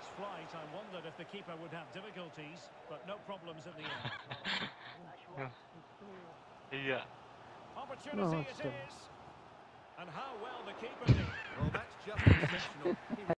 its flight, I wondered if the keeper would have difficulties, but no problems at the end. Iya. Opportunity it is. And how well the keeper did. Well, that's just exceptional.